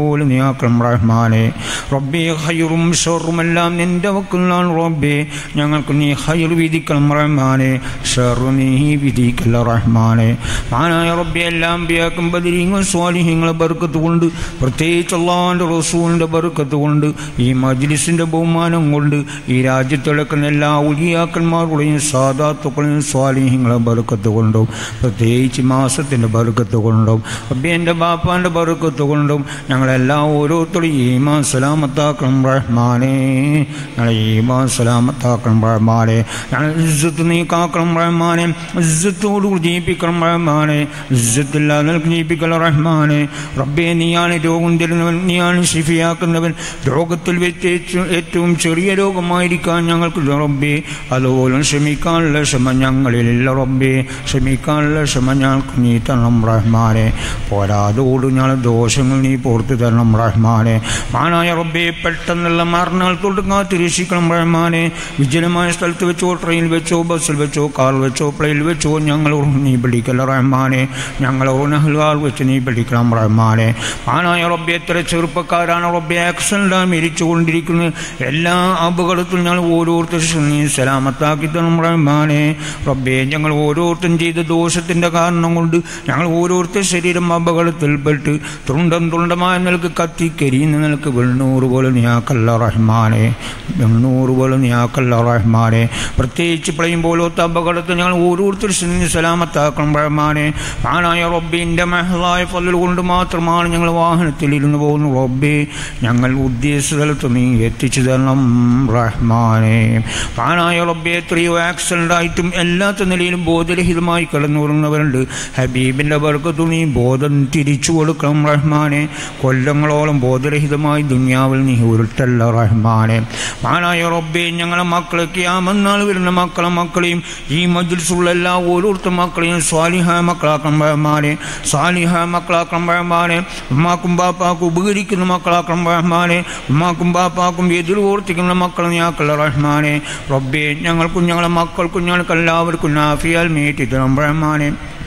നല്ലതുപോലെ നീ ആക്കണം റഹ്മാനെ. റബ്ബേ ഖൈറും ഷർറുമെല്ലാം നിന്റെ വക്കിലാണ് റബ്ബേ. ഞങ്ങൾക്ക് നീ ഖൈർ വിധിക്കണം റഹ്മാനെ, ഷർറു നീ വിധിക്കല്ല റഹ്മാനെ. മഹാനായ റബ്ബേ എല്ലാ അമ്പിയാക്കും ബദരീങ്ങളും സ്വാലിഹീങ്ങളെ ബർക്കത്ത് കൊണ്ട്, പ്രത്യേകിച്ച് അല്ലാഹുവിൻ്റെ റസൂലിൻ്റെ ബർക്കത്ത് കൊണ്ട്, ഈ മജ്ലിസിൻ്റെ ബഹുമാനം കൊണ്ട്, ഈ രാജ്യത്തിളക്കുന്ന എല്ലാ ഉലിയാക്കന്മാരുടെയും സാദാത്തുക്കളെയും സ്വാലിഹീങ്ങളെ ബർക്കത്ത് കൊണ്ടും, പ്രത്യേകിച്ച് മാസത്തിൻ്റെ ബർക്കത്ത് കൊണ്ടും, റബ്ബേ എൻ്റെ ബാപ്പാൻ്റെ ബർക്കത്ത് കൊണ്ടും ഞങ്ങളെല്ലാം ഓരോരുത്തരും ഈമാൻ സലാമത്താക്കണം റഹ്മാനെ. ഞങ്ങളെ ഈമാൻ സലാമത്താക്കണം റഹ്മാനെ. ഞങ്ങൾ ഇസ്സത്ത് നീ കാക്കണം റഹ്മാനെ. ഇസ്സത്തോടുകൂടി ജീവിപ്പിക്കണം റഹ്മാനെ. ഇസ്സത്തില്ലാതെ നിനക്ക് ജീവിപ്പിക്കല റഹ്മാനെ. റബ്ബേ നീയാണ് രോഗം തരുന്നവൻ, നീയാണ് ശിഫിയാക്കുന്നവൻ. രോഗത്തിൽ വെച്ച് ഏറ്റവും ചെറിയ രോഗമായിരിക്കാൻ ഞങ്ങൾക്ക് റബ്ബേ അതുപോലെ ക്ഷമിക്കാനുള്ള ക്ഷമ ഞങ്ങളിലില്ല റബ്ബേ. ക്ഷമിക്കാനുള്ള ക്ഷമ ഞങ്ങൾക്ക് നീ തരണം റഹ്മാനെ. പോരാതോട് ഞങ്ങൾ ദോഷങ്ങൾ നീ പുറത്തു തരണം റഹ്മാനെ. മാനായ റബ്ബേ പെട്ടെന്നുള്ള മരണങ്ങൾ തൊടുങ്ങാത്തി രക്ഷിക്കണം റഹ്മാനെ. വിജനമായ സ്ഥലത്ത് വെച്ചോ, ട്രെയിനിൽ വെച്ചോ, ബസ്സിൽ വെച്ചോ, കാറിൽ വെച്ചോ, പ്ലെയിനിൽ വെച്ചോ ഞങ്ങൾ നീ പിടിക്കല്ല റഹ്മാനെ. ഞങ്ങൾ നഹ്ലാൽ വെച്ച് നീ പിടിക്കണം റഹ്മാനെ. മാനായ റബ്ബേ എത്ര ചെറുപ്പക്കാരാണ് റബ്ബേ ആക്സിഡൻ്റായി മരിച്ചു കൊണ്ടിരിക്കുന്നത്. എല്ലാ അപകടത്തിലും ഞങ്ങൾ ഓരോരുത്തരും നീ സലാമത്താക്കി തരണം റഹ്മാനെ. റബ്ബേ ഞങ്ങൾ ഓരോരുത്തരും ചെയ്ത ദോഷത്തിൻ്റെ കാരണം കൊണ്ട് ഞങ്ങൾ ഓരോരുത്തർ ശരീരം അപകടത്തിൽപ്പെട്ട് തുണ്ടമായ നിലക്ക് കത്തിക്കരിയുന്ന നിലക്ക് വെണ്ണൂറ് പോലെ നീയാക്കല്ല റഹ്മാനെ. വെണ്ണൂറ് പോലെ നീയാക്കല്ല റഹ്മാനെ. പ്രത്യേകിച്ച് പ്ലെയിൻ പോലത്തെ അപകടത്തിൽ ഞങ്ങൾ ഓരോരുത്തരും നീ സലാമത്താക്കണം റഹ്മാനെ. മാനായ റബ്ബിൻ്റെ മഹലായ ഫضل കൊണ്ട് മാത്രമാണ് ഞങ്ങൾ വാഹനത്തിലിരുന്ന് പോകുന്നു റബ്ബേ. ഞങ്ങൾ ഉദ്ദേശിച്ച സ്ഥലത്ത് നീ എത്തിച്ചു തരണം റഹ്മാനെ. മാനായ റബ്ബേ എത്രയോ ആക്സിഡൻ്റായിട്ടും എല്ലാത്ത നിലയിലും ബോധരഹിതമായി കിടന്നുറങ്ങുന്നവരുണ്ട്. ഹബീബിൻ്റെ ബർക്കത്തു നീ ബോധം തിരിച്ചു കൊടുക്കണം റഹ്മാനെ. കൊല്ലങ്ങളോളം ബോധരഹിതമായി ദുനിയാവിൽ നീ ഉരുട്ടല്ല റഹ്മാനെ. മാനായ റബ്ബേ ഞങ്ങളെ മക്കളെ ഖിയാമത്ത് വരുന്ന മക്കളെയും ഈ മജ്ലിസുള്ള എല്ലാ ഓരോരുത്തർ മക്കളെയും സ്വാലിഹായ മക്കളാക്കണം റഹ്മാനെ. സ്വാലിഹായ മക്കളാക്കണം റഹ്മാനെ. ഉമ്മാക്കും ബാപ്പാക്കും ഉപകരിക്കുന്ന മക്കളാക്കണം റഹ്മാനെ. ഉമ്മാക്കും ബാപ്പാക്കും എതിർ ഓർത്തിക്കുന്ന മക്കളെ നീയാക്കല്ല റഹ്മാനെ. റബ്ബേ ഞങ്ങൾക്കും ഞങ്ങളെ മക്കൾക്കും ഞങ്ങൾക്ക് എല്ലാവർക്കും നാഫിയാൽ മേറ്റി തരണം റഹ്മാനെ.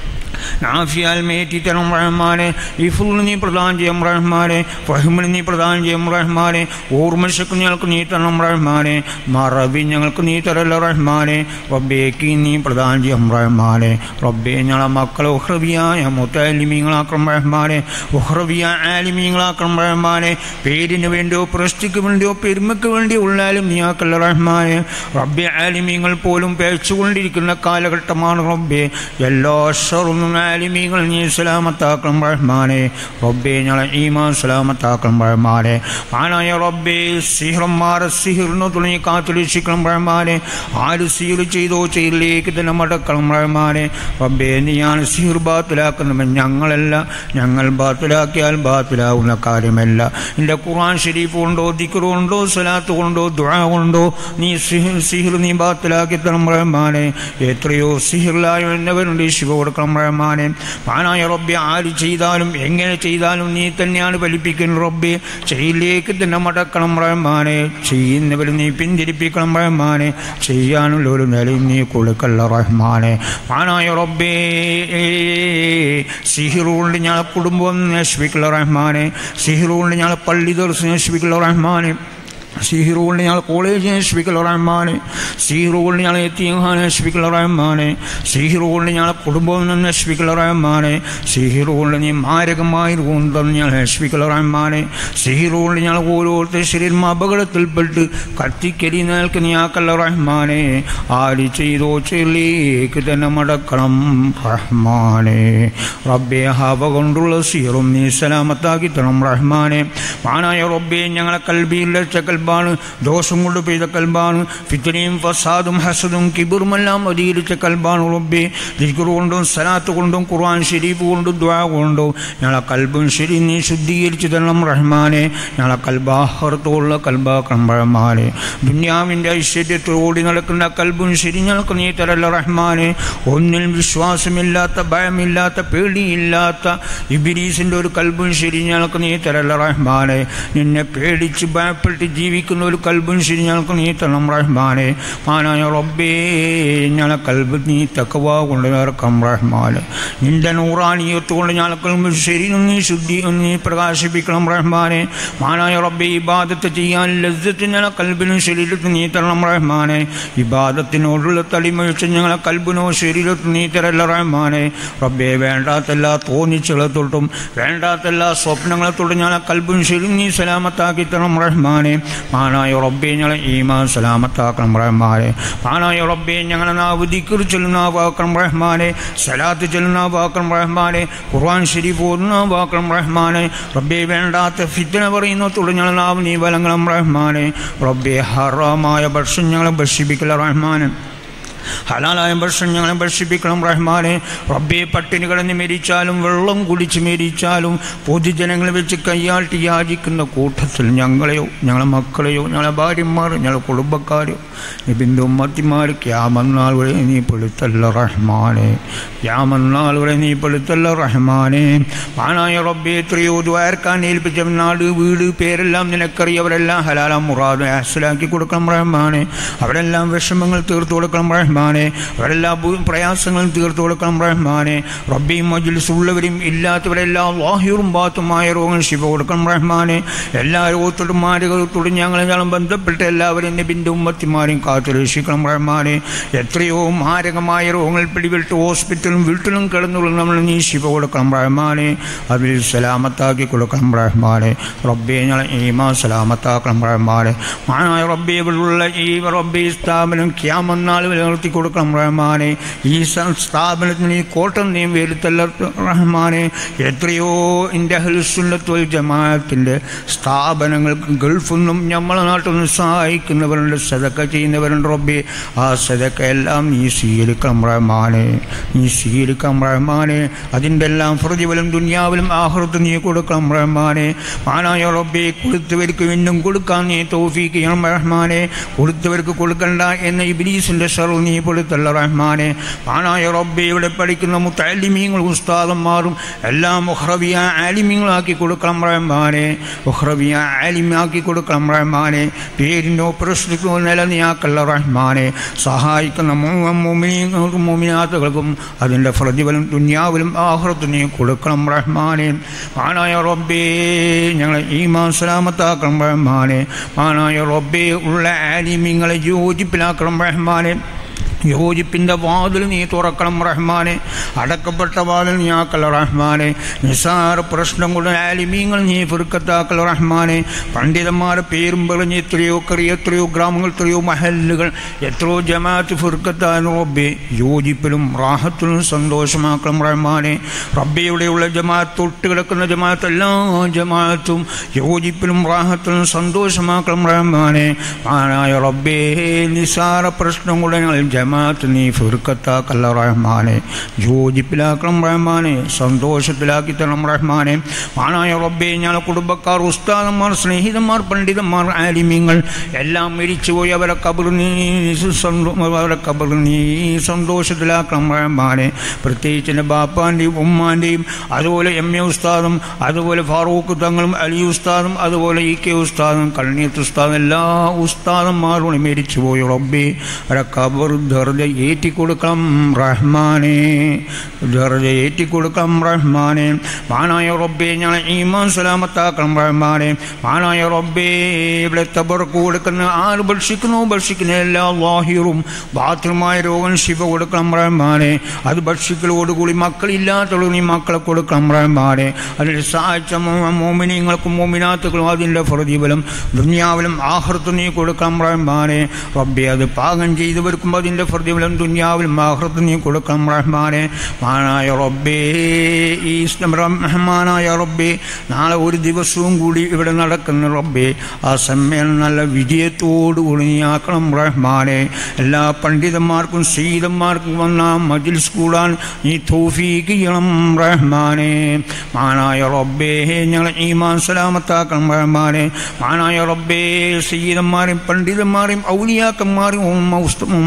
നാഫിയാൽ മേറ്റി തരണം റഹ്മാനെ. ഇഫുൽ നീ പ്രദാനം ചെയ്യും റഹ്മാനെ. ഫഹ്മിന് നീ പ്രദാനം ചെയ്യും റഹ്മാനെ. ഓർമ്മശക്തി ഞങ്ങൾക്ക് നീ തരണം റഹ്മാനെ. മറവി ഞങ്ങൾക്ക് നീ തരല്ല റഹ്മാനെ. റബ്ബേക്ക് നീ പ്രദാനം ചെയ്യും റഹ്മാനെ. റബ്ബേ ഞങ്ങളെ മക്കളെ ഉഹ്റവിയായ മുത്തലിമീങ്ങളാക്കണം റഹ്മാനെ. ഉഹ്റവിയായ ആലിമീങ്ങളാക്കണം റഹ്മാനെ. പേരിന് വേണ്ടിയോ പ്രസ്തിക്ക് വേണ്ടിയോ പെരുമയ്ക്ക് വേണ്ടിയോ ഉള്ളാലും നീയാക്കല്ല റഹ്മാനെ. റബ്ബെ ആലിമീങ്ങൾ പോലും പേച്ചുകൊണ്ടിരിക്കുന്ന കാലഘട്ടമാണ് റബ്ബെ. എല്ലാ ഷർറും ആലിമീങ്ങൾ നീ സലാമത്താക്കണം റഹ്മാനെ. റബ്ബേ ഞങ്ങളെ ഈമാൻ സലാമത്താക്കണം റഹ്മാനെ. മാനായ റബ്ബേ സിഹ്റന്മാരെ സിഹിറിന് തുടങ്ങി കാത്തുരക്ഷിക്കണം റഹ്മാനെ. ആര് സിഹിർ ചെയ്തോ ചെയ്തിലേക്ക് തന്നെ മടക്കണം റഹ്മാനെ. റബ്ബേ നീയാണ് സിഹിർ ബാത്തിലാക്കുന്നവൻ, ഞങ്ങളല്ല. ഞങ്ങൾ ബാത്തിലാക്കിയാൽ ബാത്തിലാവുന്ന കാര്യമല്ല. എൻ്റെ ഖുർആൻ ഷരീഫ് കൊണ്ടോ ദിക്ർ കൊണ്ടോ സലാത്ത് കൊണ്ടോ ദുആ കൊണ്ടോ നീ സിഹിർ നീ ബാത്തിലാക്കി തരണം റഹ്മാനെ. എത്രയോ സിഹിറിലായോ എന്നവരുണ്ട്, ശിവ കൊടുക്കണം റഹ്മാനെ. മാനായ റബ്ബെ ആര് ചെയ്താലും എങ്ങനെ ചെയ്താലും നീ തന്നെയാണ് ഫലിപ്പിക്കുന്നത് റബ്ബെ. ചെയ്യിലേക്ക് തന്നെ മടക്കണം റഹ്മാനെ. ചെയ്യുന്നവർ നീ പിന്തിരിപ്പിക്കണം റഹ്മാനെ. ചെയ്യാനുള്ള ഒരു നിലയും നീ കൊടുക്കല്ല റഹ്മാനെ. മാനായ റബ്ബേ സിഹിർ കൊണ്ട് ഞങ്ങളെ കുടുംബം നശിപ്പിക്കല റഹ്മാനെ. സിഹിർ കൊണ്ട് ഞങ്ങളെ പള്ളി ദർശനം നശിപ്പിക്കല റഹ്മാനെ. സിഹിർ കൊണ്ട് ഞങ്ങൾ കോളേജ് നശിപ്പിക്കല റഹ്മാനെ. സിഹിർ കൊണ്ട് ഞങ്ങൾ യതീംഖാന നശിപ്പിക്കല റഹ്മാനെ. സിഹിർ കൊണ്ട് ഞങ്ങളെ കുടുംബം നശിപ്പിക്കല റഹ്മാനെ. സിഹിർ കൊണ്ട് നീ മാരകമായി കൊണ്ടുവന്ന് ഞങ്ങൾ നശിപ്പിക്കല റഹ്മാനെ. സിഹിർ കൊണ്ട് ഞങ്ങൾ ഓരോരുത്തർ ശരീരം അപകടത്തിൽപ്പെട്ട് കത്തിക്കരി നിൽക്ക് നീ ആക്കല്ല റഹ്മാനെ. ആര് ചെയ്തോ ചെല്ലേക്ക് തന്നെ മടക്കണം റഹ്മാനെ. റബ്ബെ ഹവ കൊണ്ടുള്ള സിഹിറും നീ സലാമത്താക്കി തരണം റഹ്മാനെ. മാനായ റബ്ബെ ഞങ്ങളെ കൽബിയിൽ ചക്കൽ ദോഷം കൊണ്ട് പെയ്ത കൽബാണ്. ഫിത്നയും ഫസാദും ഹസദും കിബറുമെല്ലാം അധികരിച്ച കൽബാണ് റബ്ബേ. ദിക്ർ കൊണ്ടും സലാത്ത് കൊണ്ടും ഖുർആൻ ഷരീഫ് കൊണ്ടും ദുആ കൊണ്ടും ഞങ്ങളെ കൽബും ശരി നീ ശുദ്ധീകരിച്ച് തരണം റഹ്മാനെ. ഞങ്ങളെ കൽബാഹർത്തോടുള്ള കൽബാക്കണം റഹ്മാനെ. ദുനിയാവിൻ്റെ ഐശ്വര്യത്തോടി നടക്കുന്ന കൽബും ശരി ഞങ്ങൾക്ക് നീ തരല്ല റഹ്മാനെ. ഒന്നിനും വിശ്വാസമില്ലാത്ത, ഭയമില്ലാത്ത, പേടിയില്ലാത്ത ഇബ്ലീസിൻ്റെ ഒരു കൽബും ശരി ഞങ്ങൾക്ക് നീ തരല്ല റഹ്മാനെ. നിന്നെ പേടിച്ച് ഭയപ്പെട്ട് ജീവിക്കാൻ ജീവിക്കുന്ന ഒരു കൽബും ശരി ഞങ്ങൾക്ക് നീ തരണം റഹ്മാനെ. മാനായ റബ്ബേ ഞങ്ങളെ കൽബ് നീ തഖ്വ കൊണ്ട് നിറക്കണം റഹ്മാനെ. നിന്റെ നൂറാനിയത്ത് കൊണ്ട് ഞങ്ങൾക്ക് ശരീരം നീ ശുദ്ധി നീ പ്രകാശിപ്പിക്കണം റഹ്മാനെ. മാനായ റബ്ബേ ഇബാദത്ത് ചെയ്യാൻ ലസ്സത്ത് ഞങ്ങളെ കൽബിനും ശരീരത്തിന് നീ തരണം റഹ്മാനെ. ഇബാദത്തിനോടുള്ള തളിമഴിച്ച് ഞങ്ങളെ കൽബിനോ ശരീരത്തിന് നീ തരല്ല റഹ്മാനെ. റബ്ബേ വേണ്ടാത്തെല്ലാ തോന്നിച്ചുകളെ തൊട്ടും വേണ്ടാത്തെല്ലാ സ്വപ്നങ്ങളെ തൊട്ടും ഞങ്ങളെ കൽബും ശരി നീ സലാമത്താക്കി തരണം റഹ്മാനെ. മാനായ റബ്ബേ ഞങ്ങളെ ഈമാൻ സലാമത്താക്കണം റഹ്മാനെ. മാനായ റബ്ബേ ഞങ്ങളെ നാവ് ദിക്ർ ചൊല്ലുന്ന വാക്കണം റഹ്മാനെ. സലാത്ത് ചൊല്ലുന്ന വാക്കണം റഹ്മാനെ. ഖുർആൻ ശരീഫ് ഓതുന്ന വാക്കണം റഹ്മാനെ. റബ്ബേ വേണ്ടാത്ത ഫിത്ന പറയുന്ന തൊട്ട് ഞങ്ങളെ നാവ് നീ വലങ്ങളും റഹ്മാനെ. റബ്ബേ ഹറാമായ ഭക്ഷണം ഞങ്ങളെ ഭക്ഷിപ്പിക്കല റഹ്മാനെ. ഹലാലായ ഭക്ഷണം ഞങ്ങളെ ഭക്ഷിപ്പിക്കണം റഹ്മാനെ. റബ്ബേ പട്ടിണി കിടന്ന് മരിച്ചാലും വെള്ളം കുടിച്ച് മരിച്ചാലും പൊതുജനങ്ങളെ വെച്ച് കയ്യാട്ടി യാചിക്കുന്ന കൂട്ടത്തിൽ ഞങ്ങളെയോ ഞങ്ങളെ മക്കളെയോ ഞങ്ങളെ ഭാര്യമാർ ഞങ്ങളെ കുടുംബക്കാരോ നിബിൻ്റെ ഉമ്മത്തിമാർ ക്യാമന്നാൾ വരെ നീ പെടുത്തല്ല റഹ്മാനെ. ക്യാമന്നാൾ വരെ നീ പെടുത്തല്ല റഹ്മാനെ. മാനായ റബ്ബേ എത്രയോ ദ്വാരക്കാൻ ഏൽപ്പിച്ച നാട് വീട് പേരെല്ലാം നിനക്കറിയവരെല്ലാം ഹലാല മുറാദ് ഹാസിലാക്കി കൊടുക്കണം റഹ്മാനെ. അവരെല്ലാം വിഷമങ്ങൾ തീർത്തു കൊടുക്കണം റഹ്മാനെ. അവരെല്ലാ പ്രയാസങ്ങളും തീർത്തു കൊടുക്കണം റഹ്മാനെ. റബ്ബിയും മജ്ലിസ് ഉള്ളവരും ഇല്ലാത്തവരെല്ലാം ലാഹിറും ബാത്തുമായ രോഗങ്ങൾ ശിഫ കൊടുക്കണം റഹ്മാനെ. എല്ലാ രോഗത്തോടും മാരകത്തോടും ഞങ്ങളും ബന്ധപ്പെട്ട് എല്ലാവരും നബിൻ്റെ ഉമ്മത്തിമാരെയും കാത്തു രക്ഷിക്കണം റഹ്മാനെ. എത്രയോ മാരകമായ രോഗങ്ങൾ പിടിപെട്ട് ഹോസ്പിറ്റലും വീട്ടിലും കിടന്നുള്ള നമ്മൾ നീ ശിഫ കൊടുക്കണം റഹ്മാനെ. അതിൽ സലാമത്താക്കി കൊടുക്കണം റഹ്മാനെ. റബ്ബെ ഞങ്ങളെ ഈമാൻ സലാമത്താക്കണം റഹ്മാനെ. മാനായ റബ്ബെ ഇവിടെയുള്ള ഈ റബ്ബെ സ്ഥാപനം ഖിയാമത്ത് നിർത്തി കൊടുക്കണം റഹ്മാനെ. ഈ സ്ഥാപനത്തിന് ഈ കോട്ടം നീ വരുത്തല്ല റഹ്മാനെ. എത്രയോ ഇന്ത്യ അഹ്ലുസുന്നത്ത് വൽ ജമാഅത്തിൻ്റെ സ്ഥാപനങ്ങൾക്ക് ഗൾഫിൽ നിന്നും നമ്മളെ നാട്ടിൽ നിന്ന് സഹായിക്കുന്നവരുണ്ട്, സദക്ക ചെയ്യുന്നവരുണ്ട്. റബ്ബെ ആ സദക്ക എല്ലാം നീ സ്വീകരിക്കണം റഹ്മാനെ. നീ സ്വീകരിക്കണം റഹ്മാനെ. അതിൻ്റെ എല്ലാം പ്രതിഫലം ദുനിയാവിലും ആഖിറത്തും നീ കൊടുക്കണം റഹ്മാനെ. മാനായ റബ്ബെ കൊടുത്തവർക്ക് വീണ്ടും കൊടുക്കാൻ നീ തൗഫീഖ് ചെയ്യണം റഹ്മാനെ. കൊടുത്തവർക്ക് കൊടുക്കണ്ട എന്ന ഇബ്ലീസിൻ്റെ ഷർറ് നീ പെടുത്തല്ല റഹ്മാനെ. മാനായ റബ്ബെ ഇവിടെ പഠിക്കുന്ന മുത്തഅല്ലിമീങ്ങളും ഉസ്താദന്മാരും എല്ലാം ഉഖ്റവിയ ആലിമീങ്ങളാക്കി കൊടുക്കണം റഹ്മാനെ. ഉഖ്റവിയ ആലിമാക്കി കൊടുക്കണം റഹ്മാനെ. പേരിനോ പ്രശ്നത്തിനോ നിലനിയാക്കല്ല റഹ്മാനെ. സഹായിക്കുന്ന മുഅ്മിനീങ്ങൾക്കും മുഅ്മിനാത്തുകൾക്കും അതിൻ്റെ പ്രതിഫലം ദുനിയാവിലും ആഖിറത്തും നീ കൊടുക്കണം റഹ്മാനെ. മാനായ റബ്ബേ ഞങ്ങളെ ഈമാൻ സലാമത്താക്കണം റഹ്മാനെ. മാനായ റബ്ബേ ഉള്ള ആലിമീങ്ങളെ യോജിപ്പിലാക്കണം റഹ്മാനെ. യോജിപ്പിൻ്റെ വാതിൽ നീ തുറക്കണം റഹ്മാനെ. അടക്കപ്പെട്ട വാതിൽ നീ ആക്കല റഹ്മാനെ. നിസാര പ്രശ്നം കൊണ്ട് ആലിമീങ്ങൾ നീ ഫിർക്കത്താക്കൽ റഹ്മാനെ. പണ്ഡിതന്മാരെ പേരും പറഞ്ഞ് എത്രയോ ഗ്രാമങ്ങൾ, എത്രയോ മഹല്ലുകൾ, എത്രയോ ജമാഅത്ത് ഫിർക്കത്താൻ റബ്ബെ യോജിപ്പിലും റാഹത്തിലും സന്തോഷമാക്കണം റഹ്മാനെ. റബ്ബെയുടെയുള്ള ജമാഅത്ത് തൊട്ട് കിടക്കുന്ന ജമാഅത്ത് എല്ലാ ജമാഅത്തും യോജിപ്പിലും റാഹത്തിലും സന്തോഷമാക്കണം റഹ്മാനെ. മാനായ റബ്ബേ നിസാര പ്രശ്നം കൊണ്ട് ഞങ്ങൾ ജമാഅത്ത് നീ ഫിർക്കത്താക്കല്ല റഹ്മാനെ. യോജിപ്പിലാക്കണം റഹ്മാനെ. സന്തോഷത്തിലാക്കി തരണം റഹ്മാനെ. മാനായ റബ്ബേ ഞങ്ങളെ കുടുംബക്കാർ, ഉസ്താദന്മാർ, സ്നേഹിതന്മാർ, പണ്ഡിതന്മാർ, ആലിമീങ്ങൾ എല്ലാം മരിച്ചുപോയി അവരെ ഖബർ നീ സന്തോഷത്തിലാക്കണം റഹ്മാനെ. പ്രത്യേകിച്ച് എൻ്റെ ബാപ്പാൻ്റെയും ഉമ്മാൻ്റെയും അതുപോലെ MA ഉസ്താദും അതുപോലെ ഫാറൂഖ് തങ്ങളും അലി ഉസ്താദും അതുപോലെ EK ഉസ്താദും കണ്ണീത്ത് ഉസ്താദും എല്ലാ ഉസ്താദന്മാരോട് മരിച്ചുപോയി റബ്ബേ അവരെ ഖബർ ദർജ ഏറ്റിക്കൊടുക്കണം റഹ്മാനെ. ദർജ ഏറ്റിക്കൊടുക്കണം റഹ്മാനെ. മാനായ റബ്ബേ ഞങ്ങളെ ഈമാൻ സലാമത്താക്കണം റഹ്മാനെ. മാനായ റബ്ബേ ഇവിടെ തബറക്ക് കൊടുക്കുന്ന ആര് ഭക്ഷിക്കുന്ന എല്ലാ ലാഹിറും ബാത്റൂമായ രോഗം ശിഫ കൊടുക്കണം റഹ്മാനെ. അത് ഭക്ഷിക്കലോടുകൂടി മക്കളില്ലാത്തവർ നീ മക്കളെ കൊടുക്കണം റഹ്മാനെ. അതിൽ സഹായിച്ച മോമിനീങ്ങൾക്കും മോമിനാത്തുകളും അതിൻ്റെ പ്രതിഫലം ദുനിയാവിലും ആഖിറത്തും നീ കൊടുക്കണം റഹ്മാനെ. റബ്ബേ അത് പാകം ചെയ്തവർക്കും അതിൻ്റെ പ്രതിഫലം ദുനിയാവിലും ആഖിറത്തും നീ കൊടുക്കണം റഹ്മാനെ. മാനായ റബ്ബേ ഈ റഹ്മാനായ റബ്ബേ നാളെ ഒരു ദിവസവും കൂടി ഇവിടെ നടക്കുന്ന റബ്ബേ ആ സമ്മേളനം നല്ല വിജയത്തോടുകൂടി നീ ആക്കണം റഹ്മാനെ. എല്ലാ പണ്ഡിതന്മാർക്കും സയ്യിദന്മാർക്കും വന്ന മജ്ലിസ് കൂടാൻ നീ തൗഫീഖ് ചെയ്യണം റഹ്മാനെ. മാനായ റബ്ബേ ഞങ്ങളെ ഈമാൻ സലാമത്താക്കണം റഹ്മാനെ. മാനായ റബ്ബേ സയ്യിദന്മാരെയും പണ്ഡിതന്മാരെയും ഔലിയാക്കന്മാരെയും ഉമ്മാ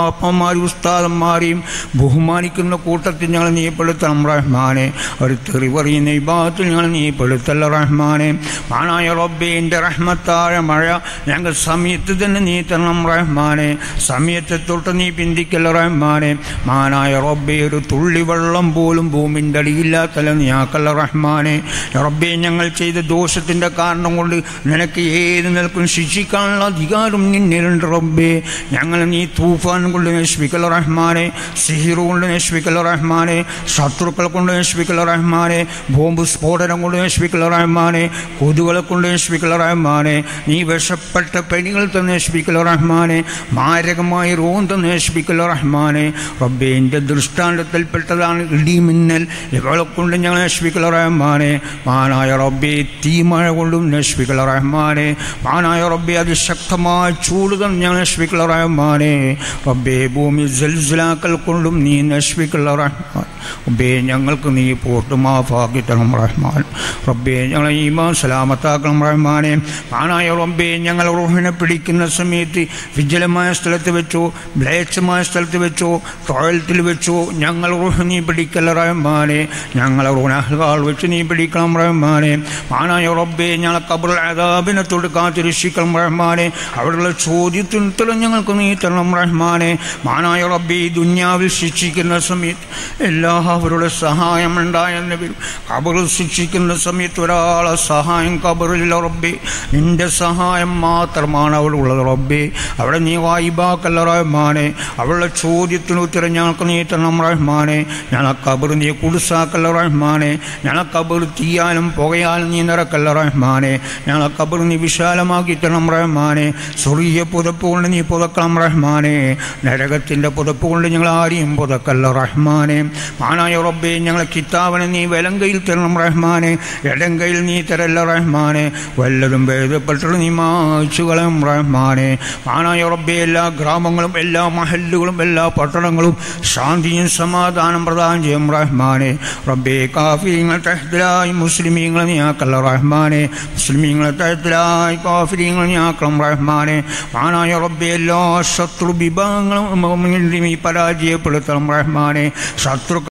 വാപ്പന്മാരും ഉസ്താദന്മാരെയും ബഹുമാനിക്കുന്ന കൂട്ടത്തിൽ ഞങ്ങൾ നീ പെടുത്തണം റഹ്മാനെ. ഒരു തെറി പറയുന്ന ഇബാദത്തിൽ ഞങ്ങൾ നീ പെടുത്തല്ല റഹ്മാനെ. മാനായ റബ്ബേ, എൻ്റെ റഹ്മത്തായ മഴ ഞങ്ങൾ സമയത്ത് തന്നെ നീ തരണം റഹ്മാനെ. സമയത്തെ തൊട്ട് നീ പിന്തിക്കല്ല റഹ്മാനെ. മാനായ റബ്ബേ, ഒരു തുള്ളി വെള്ളം പോലും ഭൂമിൻ്റെ അടിയില്ലാത്തല്ല നീ ആക്കല്ല റഹ്മാനെ. റബ്ബേ, ഞങ്ങൾ ചെയ്ത ദോഷത്തിൻ്റെ കാരണം കൊണ്ട് നിനക്ക് ഏത് നിൽക്കും ശിക്ഷിക്കാനുള്ള അധികാരം നിന്നിലുണ്ട് റബ്ബേ. ഞങ്ങൾ നീ തൂഫാൻ കൊണ്ട് നശിപ്പിക്കല്ല റഹ്മാനെ, സിഹിർ കൊണ്ട് നശിപ്പിക്കല്ല റഹ്മാനെ, ശത്രുക്കളെ കൊണ്ട് നശിപ്പിക്കല്ല റഹ്മാനെ, ബോംബ് സ്ഫോടനം കൊണ്ട് നശിപ്പിക്കല്ല റഹ്മാനെ, കൊതുകളെ കൊണ്ട് നശിപ്പിക്കല്ല റഹ്മാനെ, നീ വിഷപ്പെട്ട പനികൾ തന്നെ നശിപ്പിക്കല്ല റഹ്മാനെ, മാരകമായ രോഗം തന്നെ നശിപ്പിക്കല്ല റഹ്മാനെ. റബ്ബേ, എൻ്റെ ദൃഷ്ടാന്തത്തിൽപ്പെട്ടതാണ് ഇടിമിന്നൽ, ഇവളെ കൊണ്ട് ഞങ്ങൾ നശിപ്പിക്കല്ല റഹ്മാനെ. മാനായ റബ്ബേ, തീമഴ കൊണ്ടും നശിപ്പിക്കല്ല റഹ്മാനെ. മാനായ റബ്ബേ, അതിശക്തമായ ചൂട് തന്നെ ഞങ്ങൾ നശിപ്പിക്കല്ല റഹ്മാനെ. റബ്ബേ, ഭൂമി സൽസലാക്കൽ കൊണ്ടും നീ നശിപ്പിക്കല്ല റഹ്മാൻ. റബ്ബേ, ഞങ്ങൾക്ക് നീ പോട്ട് മാഫാക്കി തരണം റഹ്മാൻ. റബ്ബേ, ഞങ്ങളെ ഈമാൻ സലാമത്താക്കണം റഹ്മാനെ. മാനായ റബ്ബേ, ഞങ്ങൾ റൂഹിനെ പിടിക്കുന്ന സമയത്ത് വിജലമായ സ്ഥലത്ത് വെച്ചോ മ്ലേച്ഛമായ സ്ഥലത്ത് വെച്ചോ ടോയ്ലറ്റിൽ വെച്ചോ ഞങ്ങൾ റൂഹ് നീ പിടിക്കല്ല റഹ്മാനെ. ഞങ്ങളെ റൂഹ് വെച്ച് നീ പിടിക്കണം റഹ്മാനെ. മാനായ റബ്ബേ, ഞങ്ങളെ ഖബറുൽ അദാബിനെ തൊട്ട് കാത്തിരക്ഷിക്കണം റഹ്മാനെ. അവിടെയുള്ള ചോദ്യത്തിന് ഉത്തരം ഞങ്ങൾക്ക് നീ തരണം റഹ്മാനെ. മാനായ റബ്ബേ, ദുനിയാവിൽ ശിക്ഷിക്കുന്ന സമയത്ത് എല്ലാവരുടെ സഹായം ഉണ്ടായെന്ന് വരും. ഖബറിൽ ശിക്ഷിക്കുന്ന സമയത്ത് ഒരാളെ സഹായം ഖബറില്ല റബ്ബേ. നിന്റെ സഹായം മാത്രമാണ് അവിടെ ഉള്ളത് റബ്ബേ. അവിടെ നീ വായിബാക്കല്ല റഹ്മാനെ. അവളുടെ ചോദ്യത്തിന് ഉത്തരം ഞങ്ങൾക്ക് നീ തരണം റഹ്മാനെ. ഞങ്ങളെ ഖബർ നീ കുടുസാക്കല്ല റഹ്മാനെ. ഞങ്ങളെ ഖബർ തീയാലും പുകയാലും നീ നിറക്കല്ല റഹ്മാനെ. ഞങ്ങളെ ഖബർ നീ വിശാലമാക്കി തരണം റഹ്മാനെ. സ്വർഗീയ പുതപ്പ് കൊണ്ട് നീ പുതക്കണം റഹ്മാനെ. നരകത്തിൻ്റെ പുതപ്പ് കൊണ്ട് ഞങ്ങൾ ആരെയും പുതക്കല്ല റഹ്മാനെ. മാനായ റബ്ബേ, ഞങ്ങളെ കിതാബിനെ നീ വലങ്കയിൽ തരണം റഹ്മാനെ. ഇടങ്കയിൽ നീ തരല്ല റഹ്മാനെ. വല്ലതും ഭേദപ്പെട്ടിട്ട് നീ മായ്ച്ചു കളയും റഹ്മാനെ. മാനായ റബ്ബേ, എല്ലാ ഗ്രാമങ്ങളും എല്ലാ മഹല്ലുകളും എല്ലാ പട്ടണങ്ങളും ശാന്തിയും സമാധാനം പ്രദാനം ചെയ്യും റഹ്മാനെ. റബ്ബേ, കാഫിരീങ്ങളെ തഹ്തിലായി മുസ്ലിമീങ്ങളെ നീ ആക്കല്ല റഹ്മാനെ. മുസ്ലിമീങ്ങളെ തഹ്തിലായി കാഫിരീങ്ങളെ നീ ആക്കണം റഹ്മാനെ. മാനായ റബ്ബേ, എല്ലാ ശത്രു വിഭാഗങ്ങളും നീ പരാജയപ്പെടുത്തണം റഹ്മാനെ. ശത്രു